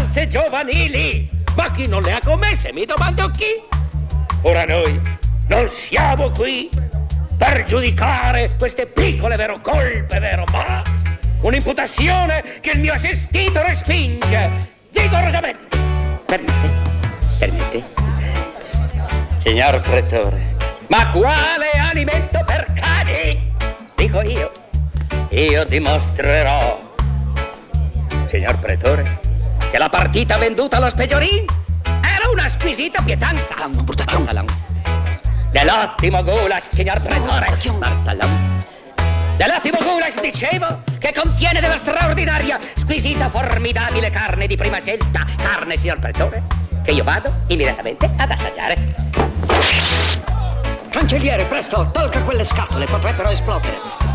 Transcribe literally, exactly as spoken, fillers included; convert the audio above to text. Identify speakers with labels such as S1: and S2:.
S1: pietanze giovanili. Ma chi non le ha commesse, mi domando chi? Ora noi non siamo qui per giudicare queste piccole, vero, colpe, vero, ma un'imputazione che il mio assistito respinge vigorosamente. Permette? Permette? Signor Pretore, ma quale alimento per cani? Dico io. Io dimostrerò, signor Pretore, che la partita venduta allo Spegiorin era una squisita pietanza. Dell'ottimo goulash, signor Pretore. Dell'ottimo goulash, dicevo, che contiene della straordinaria, squisita, formidabile carne di prima scelta. Carne, signor Pretore, che io vado immediatamente ad assaggiare.
S2: Cancelliere, presto, tolga quelle scatole, potrebbero esplodere.